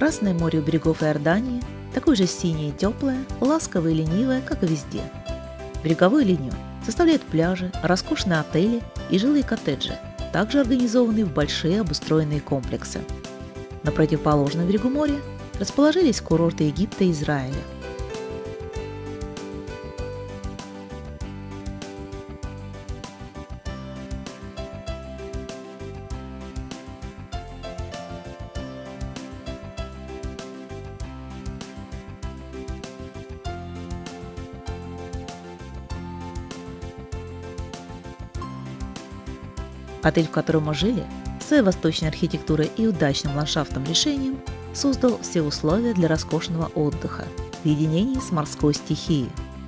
Красное море у берегов Иордании такое же синее и теплое, ласковое и ленивое, как и везде. Береговую линию составляют пляжи, роскошные отели и жилые коттеджи, также организованные в большие обустроенные комплексы. На противоположном берегу моря расположились курорты Египта и Израиля. Отель, в котором мы жили, своей восточной архитектурой и удачным ландшафтным решением создал все условия для роскошного отдыха в единении с морской стихией.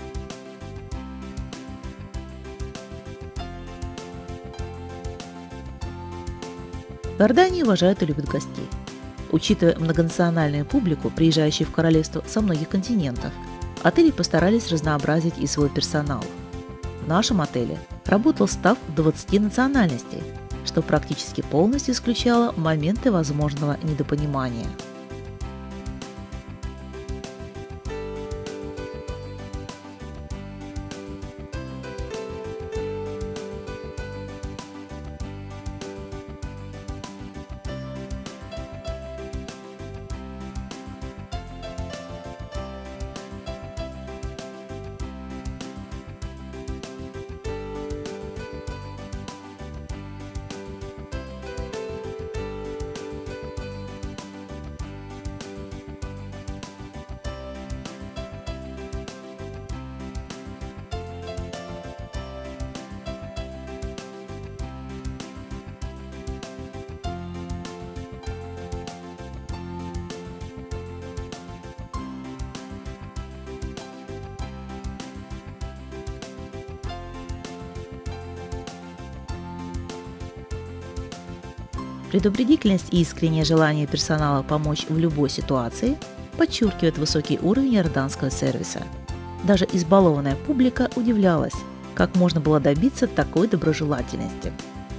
В Иордании уважают и любят гостей. Учитывая многонациональную публику, приезжающую в королевство со многих континентов, отели постарались разнообразить и свой персонал. В нашем отеле работал стаф 20 национальностей, что практически полностью исключало моменты возможного недопонимания. Предупредительность и искреннее желание персонала помочь в любой ситуации подчеркивает высокий уровень иорданского сервиса. Даже избалованная публика удивлялась, как можно было добиться такой доброжелательности.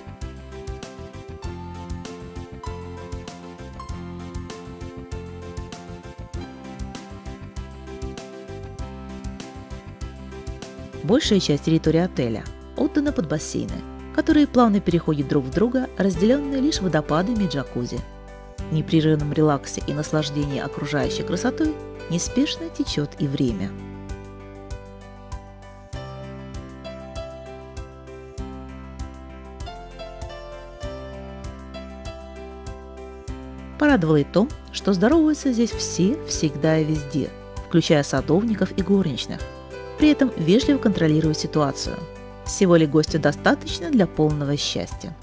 Большая часть территории отеля отдана под бассейны, которые плавно переходят друг в друга, разделенные лишь водопадами и джакузи. В непрерывном релаксе и наслаждении окружающей красотой неспешно течет и время. Порадовало и то, что здороваются здесь все, всегда и везде, включая садовников и горничных, при этом вежливо контролируя ситуацию. Всего ли гостю достаточно для полного счастья?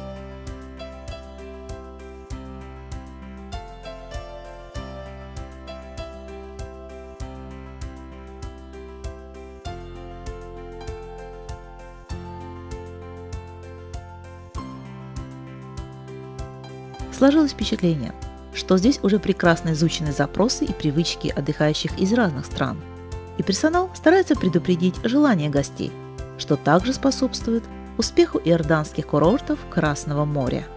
Сложилось впечатление, что здесь уже прекрасно изучены запросы и привычки отдыхающих из разных стран, и персонал старается предупредить желания гостей, что также способствует успеху иорданских курортов Красного моря.